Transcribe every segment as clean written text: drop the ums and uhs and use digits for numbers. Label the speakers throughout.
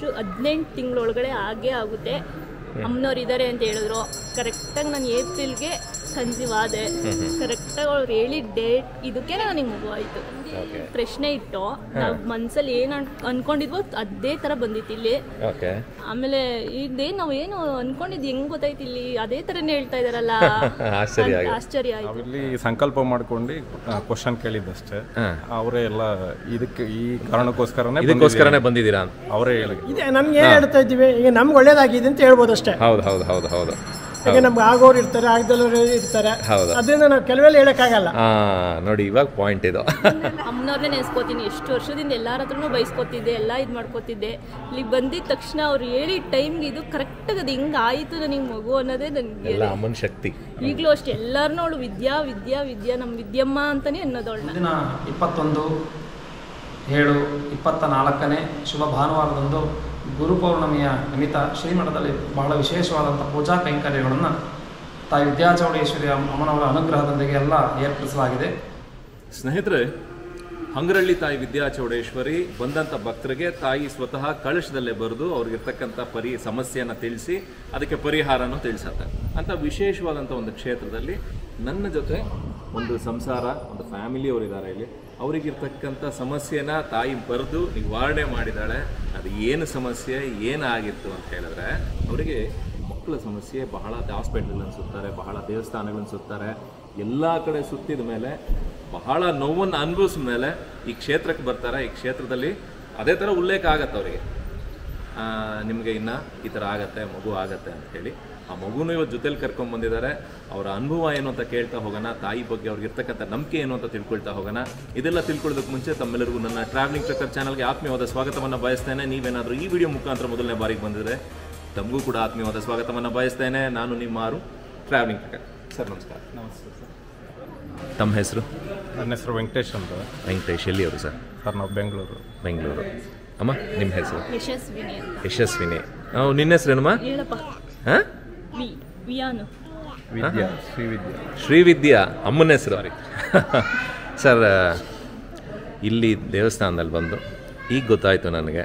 Speaker 1: 18 ತಿಂಗಳೊಳಗಡೆ ಆಗೇ ಆಗುತ್ತೆ. ಅಮ್ಮನವ್ರು ಇದ್ದಾರೆ ಅಂತ ಹೇಳಿದ್ರು. ಕರೆಕ್ಟಾಗಿ ನಾನು ಏಪ್ರಿಲ್ಗೆ ಕನ್ಸೀವ್ ಆದೆ. ಕರೆಕ್ಟಾಗಿ ಅವ್ರು ಹೇಳಿದ ಡೇಟ್ ಇದಕ್ಕೆ ನನಗೆ ಮಗು ಆಯಿತು. ಪ್ರಶ್ನೆ ಇಟ್ಟು ನಾವು ಮನ್ಸಲ್ಲಿ ಏನು ಅನ್ಕೊಂಡಿದ್ವೋ ಅದೇ ಥರ ಬಂದಿತ್ತು ಇಲ್ಲಿ. ಆಮೇಲೆ ಇದೇನು ನಾವು ಏನು ಅನ್ಕೊಂಡಿದ್ದು ಹೆಂಗ್ ಗೊತ್ತಾಯ್ತು ಇಲ್ಲಿ ಅದೇ ಥರನೇ ಹೇಳ್ತಾ ಇದಾರಲ್ಲ, ಆಶ್ಚರ್ಯ ಆಯ್ತು.
Speaker 2: ಇಲ್ಲಿ ಸಂಕಲ್ಪ ಮಾಡ್ಕೊಂಡು ಕ್ವಶನ್ ಕೇಳಿದ್ದಷ್ಟೇ. ಅವರೇ ಎಲ್ಲ ಇದಕ್ಕೆ ಈ ಕಾರಣಕ್ಕೋಸ್ಕರನೇ
Speaker 3: ಬಂದಿದ್ದೀರಾ
Speaker 2: ಅವರೇ ಹೇಳಿ.
Speaker 4: ನಮ್ಗೆ ಏನು ಹೇಳ್ತಾ ಇದ್ದೀವಿ ಈಗ ನಮ್ಗೆ ಒಳ್ಳೇದಾಗಿದೆ ಅಂತ ಹೇಳ್ಬೋದು ಅಷ್ಟೇ.
Speaker 3: ಹೌದು
Speaker 4: ಈಗ ನಮ್ಗೆ ಆಗೋರು ಇರ್ತಾರೆ, ಆಗದಲ್ಲವರು ಇರ್ತಾರೆ. ಅದರಿಂದ ನಾವು ಕೆಲವೆಲ್ಲ ಹೇಳಕ್ಕಾಗಲ್ಲ.
Speaker 3: ನೋಡಿ ಇವಾಗ ಪಾಯಿಂಟ್ ಇದು.
Speaker 1: ಅಮ್ಮನವ್ರನ್ನೇ ನೆನೆಸ್ಕೋತೀನಿ. ಎಷ್ಟು ವರ್ಷದಿಂದ ಎಲ್ಲರ ಹತ್ರನೂ ಬಯಸ್ಕೊತಿದ್ದೆ, ಎಲ್ಲ ಇದು ಮಾಡ್ಕೋತಿದ್ದೆ. ಇಲ್ಲಿಗೆ ಬಂದಿದ ತಕ್ಷಣ ಅವ್ರು ಹೇಳಿ ಟೈಮ್ಗೆ ಇದು ಕರೆಕ್ಟಾಗಿ ಅದು ಹೆಂಗೆ ಆಯಿತು ನನಗೆ ಮಗು ಅನ್ನೋದೇ ನನಗೆ
Speaker 3: ಅಮ್ಮನ ಶಕ್ತಿ.
Speaker 1: ಈಗಲೂ ಅಷ್ಟೇ ಎಲ್ಲರನ್ನೂ ಅವಳು ವಿದ್ಯಾ ನಮ್ಮ ವಿದ್ಯಮ್ಮ ಅಂತಾನೆ ಅನ್ನೋದವಳನ್ನ.
Speaker 5: ದಿನ 21/7/24 ಶುಭ ಭಾನುವಾರದಂದು ಗುರುಪೌರ್ಣಮಿಯ ನಿಮಿತ್ತ ಶ್ರೀಮಠದಲ್ಲಿ ಬಹಳ ವಿಶೇಷವಾದಂಥ ಪೂಜಾ ಕೈಂಕರ್ಯಗಳನ್ನು ತಾಯಿ ವಿದ್ಯಾಚೌಡೇಶ್ವರಿ ಅಮ್ಮನವರ ಅನುಗ್ರಹದೊಂದಿಗೆ ಎಲ್ಲ ಏರ್ಪಡಿಸಲಾಗಿದೆ.
Speaker 3: ಸ್ನೇಹಿತರೆ, ಹಂಗರಳ್ಳಿ ತಾಯಿ ವಿದ್ಯಾಚೌಡೇಶ್ವರಿ ಬಂದಂಥ ಭಕ್ತರಿಗೆ ತಾಯಿ ಸ್ವತಃ ಕಳಶದಲ್ಲೇ ಬರೆದು ಅವ್ರಿಗಿರ್ತಕ್ಕಂಥ ಸಮಸ್ಯೆಯನ್ನು ತಿಳಿಸಿ ಅದಕ್ಕೆ ಪರಿಹಾರನೂ ತಿಳಿಸತ್ತೆ ಅಂತ ವಿಶೇಷವಾದಂಥ ಒಂದು ಕ್ಷೇತ್ರದಲ್ಲಿ ನನ್ನ ಜೊತೆ ಒಂದು ಸಂಸಾರ, ಒಂದು ಫ್ಯಾಮಿಲಿ ಅವರಿದ್ದಾರೆ ಇಲ್ಲಿ. ಅವರಿಗಿರ್ತಕ್ಕಂಥ ಸಮಸ್ಯೆನ ತಾಯಿ ಬರೆದು ನಿವಾರಣೆ ಮಾಡಿದ್ದಾಳೆ. ಅದು ಏನು ಸಮಸ್ಯೆ ಏನಾಗಿತ್ತು ಅಂತ ಹೇಳಿದ್ರೆ, ಅವರಿಗೆ ಮಕ್ಕಳ ಸಮಸ್ಯೆ, ಬಹಳ ಹಾಸ್ಪಿಟಲ್ಗಳನ್ನು ಸುತ್ತಾರೆ, ಬಹಳ ದೇವಸ್ಥಾನಗಳನ್ನು ಸುತ್ತಾರೆ, ಎಲ್ಲ ಕಡೆ ಸುತ್ತಿದ ಮೇಲೆ ಬಹಳ ನೋವನ್ನು ಅನುಭವಿಸಿದ ಮೇಲೆ ಈ ಕ್ಷೇತ್ರಕ್ಕೆ ಬರ್ತಾರೆ. ಈ ಕ್ಷೇತ್ರದಲ್ಲಿ ಅದೇ ಥರ ಉಲ್ಲೇಖ ಆಗತ್ತೆ ಅವರಿಗೆ, ನಿಮಗೆ ಇನ್ನು ಈ ಥರ ಆಗತ್ತೆ, ಮಗು ಆಗತ್ತೆ ಅಂತ ಹೇಳಿ. ಆ ಮಗುನೂ ಇವತ್ತು ಜೊತೆಲಿ ಕರ್ಕೊಂಡ್ಬಂದಿದ್ದಾರೆ. ಅವರ ಅನುಭವ ಏನು ಅಂತ ಕೇಳ್ತಾ ಹೋಗೋಣ, ತಾಯಿ ಬಗ್ಗೆ ಅವ್ರಿಗೆ ಇರ್ತಕ್ಕಂಥ ನಂಬಿಕೆ ಏನು ಅಂತ ತಿಳ್ಕೊಳ್ತಾ ಹೋಗೋಣ. ಇದೆಲ್ಲ ತಿಳ್ಕೊಳ್ಳೋದಕ್ಕೆ ಮುಂಚೆ ತಮ್ಮೆಲ್ಲರಿಗೂ ನನ್ನ ಟ್ರಾವೆಲಿಂಗ್ ಟ್ರಕ್ಕರ್ ಚಾನಲ್ಗೆ ಆತ್ಮೀಯವಾದ ಸ್ವಾಗತವನ್ನು ಬಯಸ್ತೇನೆ. ನೀವೇನಾದರೂ ಈ ವಿಡಿಯೋ ಮುಖಾಂತರ ಮೊದಲನೇ ಬಾರಿಗೆ ಬಂದಿದ್ರೆ ತಮಗೂ ಕೂಡ ಆತ್ಮೀಯವಾದ ಸ್ವಾಗತವನ್ನು ಬಯಸ್ತೇನೆ. ನಾನು ನಿಮ್ಮ ಟ್ರಾವೆಲಿಂಗ್ ಟ್ರಕ್ಕರ್ ಸರ್. ನಮಸ್ಕಾರ.
Speaker 2: ನಮಸ್ತೆ ಸರ್.
Speaker 3: ತಮ್ಮ ಹೆಸರು?
Speaker 2: ನನ್ನ ಹೆಸರು ವೆಂಕಟೇಶ್ ಅಂತ.
Speaker 3: ವೆಂಕಟೇಶ್, ಎಲ್ಲಿಯವರು ಸರ್?
Speaker 2: ಸರ್ ನಾವು ಬೆಂಗಳೂರು.
Speaker 3: ಅಮ್ಮ ನಿಮ್ಮ ಹೆಸರು?
Speaker 1: ಯಶಸ್ವಿನಿ.
Speaker 3: ನಿನ್ನ ಹೆಸರೇನಮ್ಮ? ಹಾಂ, ಶ್ರೀವಿದ್ಯಾ ಅಮ್ಮನ ಹೆಸರು. ಸರ್, ಇಲ್ಲಿ ದೇವಸ್ಥಾನದಲ್ಲಿ ಬಂದು ಈಗ ಗೊತ್ತಾಯಿತು ನನಗೆ.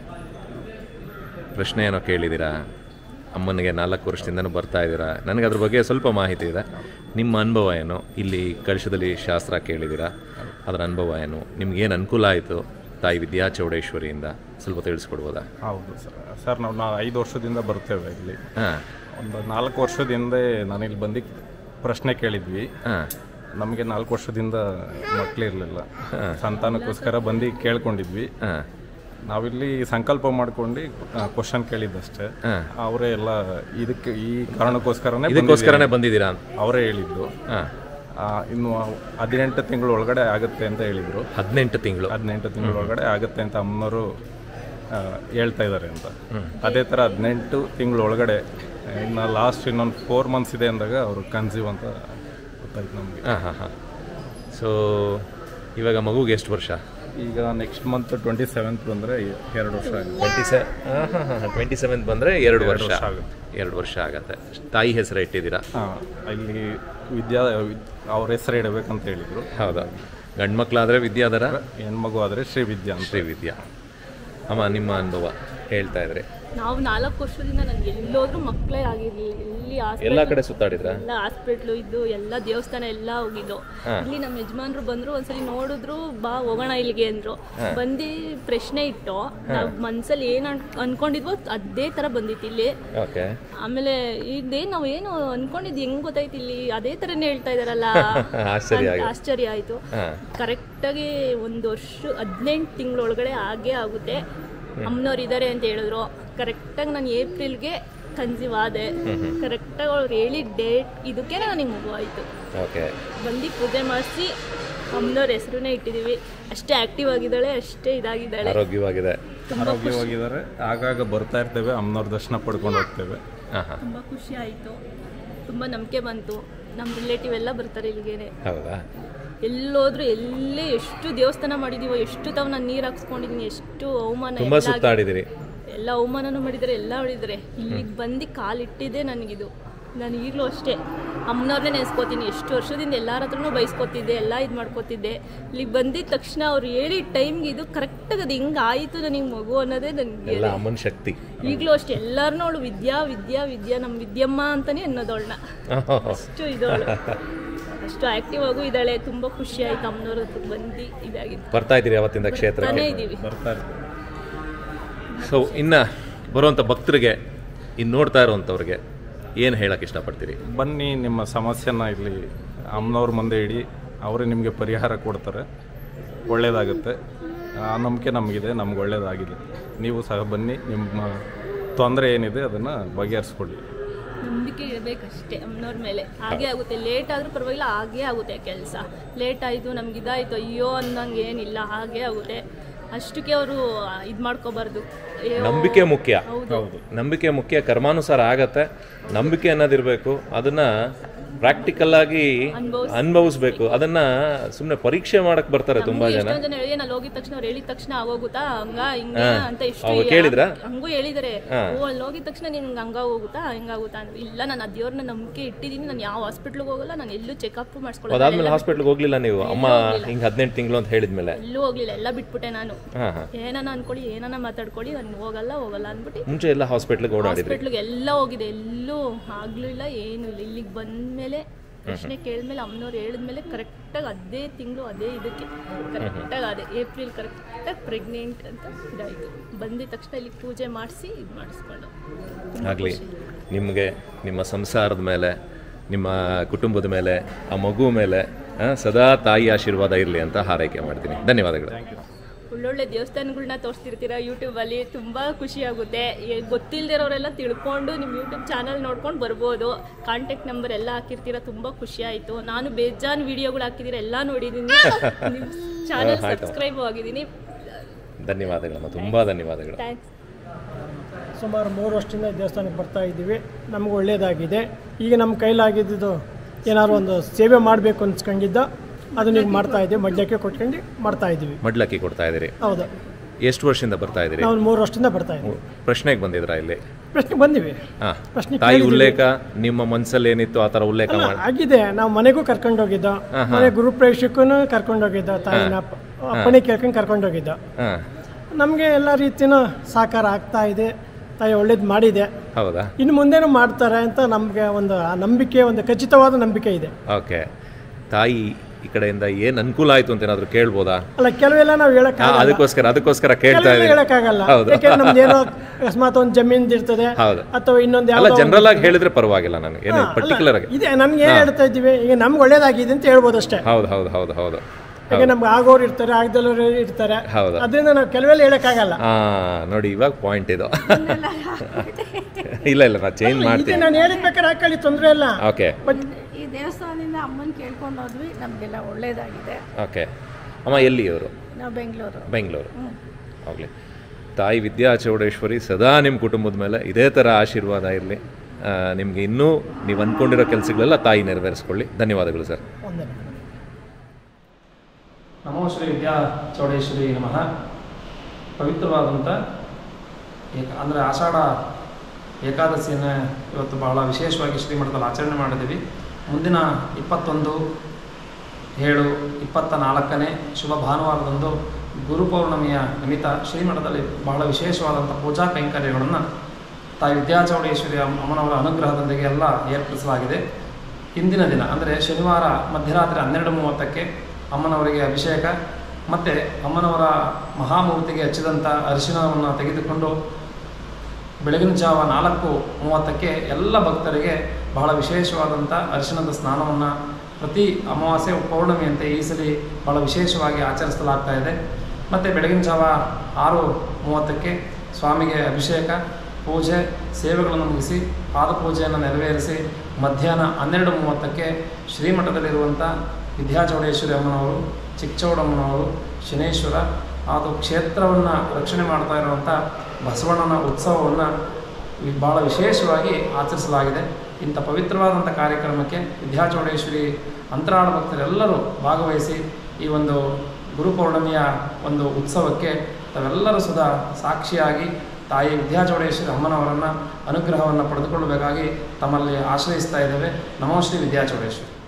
Speaker 3: ಪ್ರಶ್ನೆ ಏನೋ ಕೇಳಿದ್ದೀರಾ, ಅಮ್ಮನಿಗೆ 4 ವರ್ಷದಿಂದನೂ ಬರ್ತಾ ಇದ್ದೀರಾ. ನನಗೆ ಅದ್ರ ಬಗ್ಗೆ ಸ್ವಲ್ಪ ಮಾಹಿತಿ ಇದೆ. ನಿಮ್ಮ ಅನುಭವ ಏನು? ಇಲ್ಲಿ ಕಳಶದಲ್ಲಿ ಶಾಸ್ತ್ರ ಕೇಳಿದ್ದೀರಾ, ಅದರ ಅನುಭವ ಏನು? ನಿಮ್ಗೇನು ಅನುಕೂಲ ಆಯಿತು ತಾಯಿ ವಿದ್ಯಾಚೌಡೇಶ್ವರಿಯಿಂದ? ಸ್ವಲ್ಪ ತಿಳಿಸ್ಕೊಡ್ಬೋದಾ?
Speaker 2: ಹೌದು ಸರ್. ನಾವು 5 ವರ್ಷದಿಂದ ಬರ್ತೇವೆ ಇಲ್ಲಿ. ಒಂದು 4 ವರ್ಷದಿಂದ ನಾನು ಇಲ್ಲಿ ಬಂದು ಪ್ರಶ್ನೆ ಕೇಳಿದ್ವಿ. ನಮಗೆ 4 ವರ್ಷದಿಂದ ಮಕ್ಕಳಿರಲಿಲ್ಲ. ಸಂತಾನಕ್ಕೋಸ್ಕರ ಬಂದು ಕೇಳ್ಕೊಂಡಿದ್ವಿ. ನಾವಿಲ್ಲಿ ಸಂಕಲ್ಪ ಮಾಡ್ಕೊಂಡು ಕ್ವಶನ್ ಕೇಳಿದ್ದಷ್ಟೇ. ಅವರೇ ಎಲ್ಲ ಇದಕ್ಕೆ ಈ ಕಾರಣಕ್ಕೋಸ್ಕರನೇ
Speaker 3: ಬಂದಿದ್ದೀರಾ
Speaker 2: ಅವರೇ ಹೇಳಿದ್ದು. ಇನ್ನು 18 ತಿಂಗಳ ಒಳಗಡೆ ಆಗುತ್ತೆ ಅಂತ ಹೇಳಿದರು.
Speaker 3: 18
Speaker 2: ತಿಂಗಳ ಒಳಗಡೆ ಆಗುತ್ತೆ ಅಂತ ಅಮ್ಮನವರು ಹೇಳ್ತಾ ಇದ್ದಾರೆ ಅಂತ. ಅದೇ ಥರ 18 ತಿಂಗಳ ಒಳಗಡೆ ಇನ್ನು ಲಾಸ್ಟ್ ಇನ್ನೊಂದು 4 ಮಂತ್ಸ್ ಇದೆ ಅಂದಾಗ ಅವರು ಕನ್ಸೀವ್ ಅಂತ ಗೊತ್ತಾಯ್ತು ನಮಗೆ.
Speaker 3: ಸೊ ಇವಾಗ ಮಗುಗೆ ಎಷ್ಟು ವರ್ಷ?
Speaker 2: ಈಗ ನೆಕ್ಸ್ಟ್ ಮಂತ್ 27th ಬಂದರೆ 2 ವರ್ಷ ಆಗುತ್ತೆ.
Speaker 3: 27th ಬಂದರೆ 2 ವರ್ಷ ಆಗುತ್ತೆ. 2 ವರ್ಷ ಆಗುತ್ತೆ. ತಾಯಿ ಹೆಸರು ಇಟ್ಟಿದ್ದೀರಾ?
Speaker 2: ಇಲ್ಲಿ ಅವ್ರ ಹೆಸರು ಇಡಬೇಕಂತ ಹೇಳಿದರು.
Speaker 3: ಹೌದಾ? ಗಂಡು ಮಕ್ಕಳಾದರೆ ವಿದ್ಯಾಧರ,
Speaker 2: ಹೆಣ್ಮಗು ಆದರೆ ಶ್ರೀವಿದ್ಯಾ.
Speaker 3: ಅಮ್ಮ, ನಿಮ್ಮ ಅನುಭವ ಹೇಳ್ತಾ ಇದ್ರಿ.
Speaker 1: ನಾವು 4 ವರ್ಷದಿಂದ ನನಗೆ ಎಲ್ಲೋದ್ರೂ ಮಕ್ಕಳೇ ಆಗಿರಲಿಲ್ಲ.
Speaker 3: ಎಲ್ಲ ಕಡೆ ಸುತ್ತಾಡಿದ್ರ?
Speaker 1: ಎಲ್ಲ ಹಾಸ್ಪಿಟ್ಲು ಇದ್ದು, ಎಲ್ಲ ದೇವಸ್ಥಾನ ಎಲ್ಲ ಹೋಗಿದ್ದು. ಇಲ್ಲಿ ನಮ್ಮ ಯಜಮಾನ್ರು ಬಂದ್ರು, ಒಂದ್ಸರಿ ನೋಡಿದ್ರು, ಬಾ ಹೋಗೋಣ ಇಲ್ಲಿಗೆ ಅಂದ್ರು. ಬಂದು ಪ್ರಶ್ನೆ ಇಟ್ಟು ನಾವು ಮನ್ಸಲ್ಲಿ ಏನು ಅನ್ಕೊಂಡಿದ್ವೋ ಅದೇ ತರ ಬಂದಿತ್ತು ಇಲ್ಲಿ. ಆಮೇಲೆ ಇದೇನು ನಾವು ಏನು ಅನ್ಕೊಂಡಿದ್ದು ಹೆಂಗ್ ಗೊತ್ತಾಯ್ತು ಇಲ್ಲಿ ಅದೇ ತರನೇ ಹೇಳ್ತಾ ಇದಾರಲ್ಲ, ಆಶ್ಚರ್ಯ ಆಯ್ತು. ಕರೆಕ್ಟಾಗಿ 1 ವರ್ಷ 18 ತಿಂಗಳೊಳಗಡೆ ಆಗೇ ಆಗುತ್ತೆ. ಅಮ್ಮನವ್ರು ಇದ್ದಾರೆ ಅಂತ ಹೇಳಿದ್ರು. ಕರೆಕ್ಟಾಗಿ ನಾನು ಏಪ್ರಿಲ್ಗೆ ಕನ್ಸೀವ್ ಆದೆ. ಕರೆಕ್ಟಾಗಿ ಅವ್ರು ಹೇಳಿದ ಡೇಟ್ ಇದಕ್ಕೆ ನನಗೆ ಮಗು ಆಯಿತು. ಬಂದು ಪೂಜೆ ಮಾಡಿಸಿ ಅಮ್ಮನವ್ರ ಹೆಸರನ್ನೇ ಇಟ್ಟಿದ್ದೀವಿ. ಅಷ್ಟೇ ಆ್ಯಕ್ಟಿವ್ ಆಗಿದ್ದಾಳೆ, ಅಷ್ಟೇ ಇದಾಗಿದ್ದಾಳೆ,
Speaker 2: ಆರೋಗ್ಯವಾಗಿದ್ದಾರೆ. ಆಗಾಗ ಬರ್ತಾ ಇರ್ತೇವೆ, ಅಮ್ಮನವ್ರ ದರ್ಶನ ಪಡ್ಕೊಂಡು ಹೋಗ್ತೇವೆ.
Speaker 1: ತುಂಬ ಖುಷಿ ಆಯಿತು, ತುಂಬ ನಂಬಿಕೆ ಬಂತು. ನಮ್ಮ ರಿಲೇಟಿವ್ ಎಲ್ಲ ಬರ್ತಾರೆ ಇಲ್ಲಿಗೇನೆ. ಎಲ್ಲೋದ್ರು ಎಲ್ಲೇ ಎಷ್ಟು ದೇವಸ್ಥಾನ ಮಾಡಿದೀವೋ, ಎಷ್ಟು ತಾವು ನಾನು ನೀರು ಹಾಕ್ಸ್ಕೊಂಡಿದ್ದೀನಿ, ಎಷ್ಟು ಅವಮಾನ
Speaker 3: ಸುತ್ತಾಡಿದಿರಿ,
Speaker 1: ಎಲ್ಲ ಅವಮಾನನೂ ಮಾಡಿದರೆ, ಎಲ್ಲ ಮಾಡಿದರೆ. ಇಲ್ಲಿಗೆ ಬಂದು ಕಾಲಿಟ್ಟಿದ್ದೆ ನನಗಿದು. ನಾನು ಈಗಲೂ ಅಷ್ಟೇ ಅಮ್ಮನವ್ರನ್ನೇ ನೆನೆಸ್ಕೋತೀನಿ. ಎಷ್ಟು ವರ್ಷದಿಂದ ಎಲ್ಲರ ಹತ್ರನೂ ಬೈಸ್ಕೊತಿದ್ದೆ, ಎಲ್ಲ ಇದು ಮಾಡ್ಕೋತಿದ್ದೆ. ಇಲ್ಲಿಗೆ ಬಂದಿದ್ದ ತಕ್ಷಣ ಅವ್ರು ಹೇಳಿ ಟೈಮ್ಗೆ ಇದು ಕರೆಕ್ಟಾಗಿ ಅದು ಹಿಂಗೆ ಆಯಿತು ನನಗೆ ಮಗು ಅನ್ನೋದೇ ನನಗೆ
Speaker 3: ಅಮ್ಮನ ಶಕ್ತಿ.
Speaker 1: ಈಗಲೂ ಅಷ್ಟೇ ಎಲ್ಲರನ್ನೂ ಅವಳು ವಿದ್ಯಾ ವಿದ್ಯಾ ವಿದ್ಯಾ ನಮ್ಮ ವಿದ್ಯಮ್ಮ ಅಂತಲೇ ಅನ್ನೋದವಳನ್ನ. ಅಷ್ಟು ಇದವಳು, ಅಷ್ಟು ಆ್ಯಕ್ಟಿವ್ ಆಗು ಇದ್ದಾಳೆ. ತುಂಬ ಖುಷಿ ಆಯ್ತು ಅಮ್ಮನವ್ರ ಹತ್ರ ಬಂದು ಇದಾಗಿದ್ದು.
Speaker 3: ಬರ್ತಾ ಇದ್ದೀರಿ ಅವತ್ತಿಂದ ಕ್ಷೇತ್ರಕ್ಕೆ?
Speaker 1: ಇದ್ದೀವಿ.
Speaker 3: ಸೊ ಇನ್ನು ಬರುವಂಥ ಭಕ್ತರಿಗೆ, ಇನ್ನು ನೋಡ್ತಾ ಇರುವಂಥವ್ರಿಗೆ ಏನು ಹೇಳಕ್ಕೆ ಇಷ್ಟಪಡ್ತೀರಿ?
Speaker 2: ಬನ್ನಿ, ನಿಮ್ಮ ಸಮಸ್ಯೆನ ಇಲ್ಲಿ ಅಮ್ಮನವ್ರ ಮುಂದೆ ಇಡಿ, ಅವರೇ ನಿಮಗೆ ಪರಿಹಾರ ಕೊಡ್ತಾರೆ, ಒಳ್ಳೆಯದಾಗುತ್ತೆ. ಆ ನಂಬಿಕೆ ನಮಗಿದೆ, ನಮ್ಗೆ ಒಳ್ಳೆಯದಾಗಿದೆ. ನೀವು ಸಹ ಬನ್ನಿ, ನಿಮ್ಮ ತೊಂದರೆ ಏನಿದೆ ಅದನ್ನು ಬಗೆಹರಿಸ್ಕೊಳ್ಳಿ.
Speaker 1: ನಂಬಿಕೆ ಇರಬೇಕಷ್ಟೇ ಅಮ್ಮನವ್ರ ಮೇಲೆ. ಹಾಗೆ ಆಗುತ್ತೆ, ಲೇಟ್ ಆದರೂ ಪರವಾಗಿಲ್ಲ, ಹಾಗೇ ಆಗುತ್ತೆ ಕೆಲಸ. ಲೇಟ್ ಆಯಿತು, ನಮಗಿದಾಯಿತು, ಅಯ್ಯೋ ಅನ್ನಂಗೆ ಏನಿಲ್ಲ, ಹಾಗೇ ಆಗುತ್ತೆ. ಅಷ್ಟಕ್ಕೆ ಅವರು ಇದು ಮಾಡ್ಕೋಬಾರ್ದು.
Speaker 3: ನಂಬಿಕೆ ಮುಖ್ಯ, ನಂಬಿಕೆ ಮುಖ್ಯ. ಕರ್ಮಾನುಸಾರ ಆಗತ್ತೆ, ನಂಬಿಕೆ ಅನ್ನೋದಿರಬೇಕು. ಅದನ್ನ ಪ್ರಾಕ್ಟಿಕಲ್ ಆಗಿ ಅನುಭವಿಸ್ಬೇಕು. ಅದನ್ನ ಸುಮ್ಮನೆ ಪರೀಕ್ಷೆ ಮಾಡಕ್ ಬರ್ತಾರೆ ತುಂಬಾ ಜನ.
Speaker 1: ಹೇಳಿ ನಾನು ಹೋಗಿದ ತಕ್ಷಣ ಅವ್ರು ಹೇಳಿದ ತಕ್ಷಣ ಆಗೋಗುತ್ತಾ ಹಂಗ ಹಿಂಗ ಅಂತ ಇಷ್ಟು
Speaker 3: ಕೇಳಿದ್ರ
Speaker 1: ಹಂಗೂ ಹೇಳಿದಾರೆ. ಓ ಅಲ್ಲಿ ಹೋಗಿದ ತಕ್ಷಣ ನಿಮ್ಗೆ ಹಂಗ ಹೋಗುತ್ತಾ ಹಿಂಗಾಗುತ್ತಾ ಅಂತ. ಇಲ್ಲ, ನಾನು ದೇವ್ರನ್ನ ನಂಬಿಕೆ ಇಟ್ಟಿದ್ದೀನಿ, ನಾನು ಯಾವ ಹಾಸ್ಪಿಟ್ಲ್ಗೆ ಹೋಗಲ್ಲ, ನಾನು ಎಲ್ಲೂ ಚೆಕಪ್ ಮಾಡಿಸ್ಕೊಳ್ಳೋದು.
Speaker 3: ಅದಾದ್ಮೇಲೆ ಹಾಸ್ಪಿಟ್ಲ್ಗೆ ಹೋಗ್ಲಿಲ್ಲ ನೀವು? ಅಮ್ಮ ಹಿಂಗ್ 18 ತಿಂಗಳು ಅಂತ ಹೇಳಿದ್ಮೇಲೆ
Speaker 1: ಎಲ್ಲೂ ಹೋಗ್ಲಿಲ್ಲ, ಎಲ್ಲ ಬಿಟ್ಬಿಟ್ಟೆ ನಾನು. ಏನಾನ ಅನ್ಕೊಳ್ಳಿ, ಏನಾನ ಮಾತಾಡ್ಕೊಳ್ಳಿ, ನಾನು ಹೋಗಲ್ಲ ಅಂದ್ಬಿಟ್ಟು
Speaker 3: ಮುಂಚೆ ಎಲ್ಲ ಹಾಸ್ಪಿಟ್ಲ್ಗೆ ಓಡಾಡಿದ್ರಿ?
Speaker 1: ಹಾಸ್ಪಿಟ್ಲ್ಗೆ ಎಲ್ಲ ಹೋಗಿದೆ, ಎಲ್ಲೂ ಆಗ್ಲಿಲ್ಲ, ಏನು ಇಲ್ಲ. ಇಲ್ಲಿಗೆ ಬಂದ್ಮೇಲೆ ಪ್ರಶ್ನೆ ಕೇಳಿದ್ಮೇಲೆ ಅಮ್ಮನವ್ರು ಹೇಳಿದ್ಮೇಲೆ ಕರೆಕ್ಟಾಗಿ ಅದೇ ತಿಂಗಳು ಅದೇ ಇದಕ್ಕೆ ಕರೆಕ್ಟಾಗಿ ಅದೇ ಏಪ್ರಿಲ್ ಕರೆಕ್ಟಾಗಿ ಪ್ರೆಗ್ನೆಂಟ್ ಅಂತ ಇದಾಯಿತು. ಬಂದಿದ ತಕ್ಷಣ ಇಲ್ಲಿ ಪೂಜೆ ಮಾಡಿಸಿ ಇದು ಮಾಡಿಸ್ಕೊಂಡು.
Speaker 3: ಆಗಲಿ, ನಿಮಗೆ ನಿಮ್ಮ ಸಂಸಾರದ ಮೇಲೆ, ನಿಮ್ಮ ಕುಟುಂಬದ ಮೇಲೆ, ಆ ಮಗು ಮೇಲೆ ಸದಾ ತಾಯಿ ಆಶೀರ್ವಾದ ಇರಲಿ ಅಂತ ಹಾರೈಕೆ ಮಾಡ್ತೀನಿ. ಧನ್ಯವಾದಗಳು.
Speaker 1: ಒಳ್ಳೊಳ್ಳೆ ದೇವಸ್ಥಾನಗಳನ್ನ ತೋರಿಸ್ತಿರ್ತೀರ ಯೂಟ್ಯೂಬಲ್ಲಿ, ತುಂಬ ಖುಷಿಯಾಗುತ್ತೆ. ಗೊತ್ತಿಲ್ಲದಿರೋರೆಲ್ಲ ತಿಳ್ಕೊಂಡು ನಿಮ್ಮ ಯೂಟ್ಯೂಬ್ ಚಾನಲ್ ನೋಡ್ಕೊಂಡು ಬರ್ಬೋದು. ಕಾಂಟ್ಯಾಕ್ಟ್ ನಂಬರ್ ಎಲ್ಲ ಹಾಕಿರ್ತೀರ, ತುಂಬ ಖುಷಿ ಆಯಿತು. ನಾನು ಬೇಜಾನ್ ವಿಡಿಯೋಗಳು ಹಾಕಿದ್ದೀರ, ಎಲ್ಲ ನೋಡಿದ್ದೀನಿ. ನಿಮ್ಮ ಚಾನಲ್ ಸಬ್ಸ್ಕ್ರೈಬ್ ಆಗಿದ್ದೀನಿ.
Speaker 3: ಧನ್ಯವಾದಗಳಮ್ಮ, ತುಂಬ ಧನ್ಯವಾದಗಳು.
Speaker 1: ಥ್ಯಾಂಕ್ಸ್.
Speaker 4: ಸುಮಾರು 3 ವರ್ಷದಿಂದ ದೇವಸ್ಥಾನಕ್ಕೆ ಬರ್ತಾ ಇದ್ದೀವಿ, ನಮ್ಗೆ ಒಳ್ಳೆಯದಾಗಿದೆ. ಈಗ ನಮ್ಮ ಕೈಲಾಗಿದ್ದು ಏನಾದ್ರು ಒಂದು ಸೇವೆ ಮಾಡಬೇಕು ಅನ್ಸ್ಕೊಂಡಿದ್ದ ಅದನ್ನ ಈಗ ಮಾಡ್ತಾ ಇದ್ದೀವಿ. ಮಡ್ಲಕ್ಕಿ ಕೊಟ್ಕೊಂಡು ಮಾಡ್ತಾ ಇದ್ದೀವಿ.
Speaker 3: ಮಡ್ಲಕ್ಕಿ ಕೊಡ್ತಾ ಇದ್ದೀರಿ?
Speaker 4: ಹೌದು.
Speaker 3: ಎಷ್ಟು ವರ್ಷದಿಂದ ಬರ್ತಾ ಇದ್ದೀರಿ?
Speaker 4: ನಾವು 3 ವರ್ಷದಿಂದ ಬರ್ತಾ ಇದ್ದೀವಿ.
Speaker 3: ಪ್ರಶ್ನೆಗೆ ಬಂದಿದ್ರಾ ಇಲ್ಲಿ?
Speaker 4: ಪ್ರಶ್ನೆಗೆ ಬಂದಿವಿ.
Speaker 3: ತಾಯಿ ಉಲ್ಲೇಖ ನಿಮ್ಮ ಮನಸ್ಸಲ್ಲಿ ಏನಿತ್ತು ಆ ಥರ ಉಲ್ಲೇಖ
Speaker 4: ಆಗಿದೆ. ನಾವು ಮನೆಗೂ ಕರ್ಕೊಂಡು ಹೋಗಿದ್ದ, ಮನೆ ಗುರುಪ್ರವೇಶಕ್ಕೂ ಕರ್ಕೊಂಡು ಹೋಗಿದ್ದ, ತಾಯಿನ ಅಪ್ಪಣೆ ಕೇಳ್ಕೊಂಡು ಕರ್ಕೊಂಡು ಹೋಗಿದ್ದ. ನಮಗೆ ಎಲ್ಲ ರೀತಿಯೂ ಸಹಕಾರ ಆಗ್ತಾ ಇದೆ. ತಾಯಿ ಒಳ್ಳೇದು ಮಾಡಿದೆ.
Speaker 3: ಹೌದಾ?
Speaker 4: ಇನ್ನು ಮುಂದೇನು ಮಾಡ್ತಾರೆ ಅಂತ ನಮಗೆ ಒಂದು ನಂಬಿಕೆ, ಒಂದು ಖಚಿತವಾದ ನಂಬಿಕೆ ಇದೆ.
Speaker 3: ಓಕೆ. ತಾಯಿ ಈ ಕಡೆಯಿಂದ ಏನು ಅನುಕೂಲ ಆಯ್ತು ಅಂತ ಏನಾದ್ರು ಕೇಳ್ಬೋದಾ?
Speaker 4: ಅಲ್ಲ, ಕೆಲವೆಲ್ಲ ನಾವು ಹೇಳಕ್ಕಾಗಲ್ಲ.
Speaker 3: ಅದಕ್ಕೋಸ್ಕರ ಕೇಳ್ತಾ ಇದ್ದೀವಿ.
Speaker 4: ಹೇಳಕ್ಕಾಗಲ್ಲ, ಯಾಕೆಂದ್ರೆ ನಮ್ದು ಏನೋ ಅಕಸ್ಮಾತ್ ಒಂದು ಜಮೀನು ಇರ್ತದೆ ಅಥವಾ ಇನ್ನೊಂದು
Speaker 3: ಯಾವ ಜನರಲ್ ಆಗಿ ಹೇಳಿದ್ರೆ ಪರವಾಗಿಲ್ಲ. ನನಗೆ ಏನು ಪರ್ಟಿಕ್ಯುಲರ್ ಆಗಿ
Speaker 4: ಇದೆ, ನನ್ಗೆ ಏನು ಹೇಳ್ತಾ ಇದ್ದೀವಿ, ಈಗ ನಮ್ಗೆ ಒಳ್ಳೇದಾಗಿದೆ ಅಂತ ಹೇಳ್ಬೋದು ಅಷ್ಟೇ.
Speaker 3: ಹೌದು ಹೌದು ಹೌದು ಹೌದು.
Speaker 4: ಯಾಕೆ ನಮ್ಗೆ ಆಗೋರು ಇರ್ತಾರೆ, ಆಗದಲ್ಲವರು ಇರ್ತಾರೆ. ಅದರಿಂದ ನಾವು ಕೆಲವೆಲ್ಲ ಹೇಳಕ್ಕಾಗಲ್ಲ.
Speaker 3: ನೋಡಿ, ಇವಾಗ ಪಾಯಿಂಟ್ ಇದು. ಇಲ್ಲ ನಾ ಚೇಂಜ್ ಮಾಡ್ತೀನಿ.
Speaker 4: ನಾನು ಹೇಳಿದ್ಬೇಕಾದ್ರೆ ಹಾಕೊಳ್ಳಿ, ತೊಂದರೆ ಇಲ್ಲ.
Speaker 3: ಓಕೆ.
Speaker 6: ಈ ದೇವಸ್ಥಾನದಿಂದ ಅಮ್ಮನ ಕೇಳ್ಕೊಂಡು ಹೋದ್ವಿ, ನಮಗೆಲ್ಲ ಒಳ್ಳೇದಾಗಿದೆ.
Speaker 3: ಓಕೆ. ಅಮ್ಮ ಎಲ್ಲಿ ಅವರು?
Speaker 6: ನಾವು
Speaker 3: ಬೆಂಗಳೂರು. ಆಗಲಿ. ತಾಯಿ ವಿದ್ಯಾ ಚೌಡೇಶ್ವರಿ ಸದಾ ನಿಮ್ಮ ಕುಟುಂಬದ ಮೇಲೆ ಇದೇ ಥರ ಆಶೀರ್ವಾದ ಇರಲಿ. ನಿಮಗೆ ಇನ್ನೂ ನೀವು ಅಂದ್ಕೊಂಡಿರೋ ಕೆಲಸಗಳೆಲ್ಲ ತಾಯಿ ನೆರವೇರಿಸ್ಕೊಳ್ಳಿ. ಧನ್ಯವಾದಗಳು ಸರ್.
Speaker 5: ನಮೋ ಶ್ರೀ ವಿದ್ಯಾ ಚೌಡೇಶ್ವರಿ ನಮಃ. ಪವಿತ್ರವಾದಂಥ ಅಂದರೆ ಆಷಾಢ ಏಕಾದಶಿಯನ್ನು ಇವತ್ತು ಬಹಳ ವಿಶೇಷವಾಗಿ ಶ್ರೀಮಠದಲ್ಲಿ ಆಚರಣೆ ಮಾಡಿದ್ದೀವಿ. ಮುಂದಿನ 21/7/24 ಶುಭ ಭಾನುವಾರದಂದು ಗುರುಪೌರ್ಣಮಿಯ ನಿಮಿತ್ತ ಶ್ರೀಮಠದಲ್ಲಿ ಬಹಳ ವಿಶೇಷವಾದಂಥ ಪೂಜಾ ಕೈಂಕರ್ಯಗಳನ್ನು ತಾಯಿ ವಿದ್ಯಾ ಚೌಡೇಶ್ವರಿ ಅಮ್ಮನವರ ಅನುಗ್ರಹದೊಂದಿಗೆ ಎಲ್ಲ ಏರ್ಪಡಿಸಲಾಗಿದೆ. ಇಂದಿನ ದಿನ ಅಂದರೆ ಶನಿವಾರ ಮಧ್ಯರಾತ್ರಿ 12:30ಕ್ಕೆ ಅಮ್ಮನವರಿಗೆ ಅಭಿಷೇಕ ಮತ್ತು ಅಮ್ಮನವರ ಮಹಾಮೂರ್ತಿಗೆ ಹಚ್ಚಿದಂಥ ಅರಿಶಿಣವನ್ನು ತೆಗೆದುಕೊಂಡು ಬೆಳಗಿನ ಜಾವ 4:30ಕ್ಕೆ ಎಲ್ಲ ಭಕ್ತರಿಗೆ ಬಹಳ ವಿಶೇಷವಾದಂಥ ಅರಿಶಿಣದ ಸ್ನಾನವನ್ನು ಪ್ರತಿ ಅಮಾವಾಸ್ಯೆ ಪೌರ್ಣಮಿಯಂತೆ ಈ ಸಲ ಬಹಳ ವಿಶೇಷವಾಗಿ ಆಚರಿಸಲಾಗ್ತಾ ಇದೆ. ಮತ್ತು ಬೆಳಗಿನ ಜಾವ 6:30ಕ್ಕೆ ಸ್ವಾಮಿಗೆ ಅಭಿಷೇಕ, ಪೂಜೆ, ಸೇವೆಗಳನ್ನು ಮುಗಿಸಿ ಪಾದಪೂಜೆಯನ್ನು ನೆರವೇರಿಸಿ ಮಧ್ಯಾಹ್ನ 12:30ಕ್ಕೆ ಶ್ರೀಮಠದಲ್ಲಿರುವಂಥ ವಿದ್ಯಾ ಚೌಡೇಶ್ವರಿ ಅಮ್ಮನವರು, ಚಿಕ್ಕಚೌಡಮ್ಮನವರು, ಶನೇಶ್ವರ ಅದು ಕ್ಷೇತ್ರವನ್ನು ರಕ್ಷಣೆ ಮಾಡ್ತಾ ಇರುವಂಥ ಬಸವಣ್ಣನ ಉತ್ಸವವನ್ನು ಭಾಳ ವಿಶೇಷವಾಗಿ ಆಚರಿಸಲಾಗಿದೆ. ಇಂಥ ಪವಿತ್ರವಾದಂಥ ಕಾರ್ಯಕ್ರಮಕ್ಕೆ ವಿದ್ಯಾ ಚೌಡೇಶ್ವರಿ ಅಂತರಾಳ ಭಕ್ತರೆಲ್ಲರೂ ಭಾಗವಹಿಸಿ ಈ ಒಂದು ಗುರುಪೌರ್ಣಮಿಯ ಒಂದು ಉತ್ಸವಕ್ಕೆ ತಾವೆಲ್ಲರೂ ಸುಧಾ ಸಾಕ್ಷಿಯಾಗಿ ತಾಯಿ ವಿದ್ಯಾಚೌಡೇಶ್ವರಿ ಅಮ್ಮನವರನ್ನು ಅನುಗ್ರಹವನ್ನು ಪಡೆದುಕೊಳ್ಳಬೇಕಾಗಿ ತಮ್ಮಲ್ಲಿ ಆಶ್ರಯಿಸ್ತಾ ಇದ್ದೇವೆ. ನಮೋ ಶ್ರೀ ವಿದ್ಯಾಚೌಡೇಶ್ವರಿ.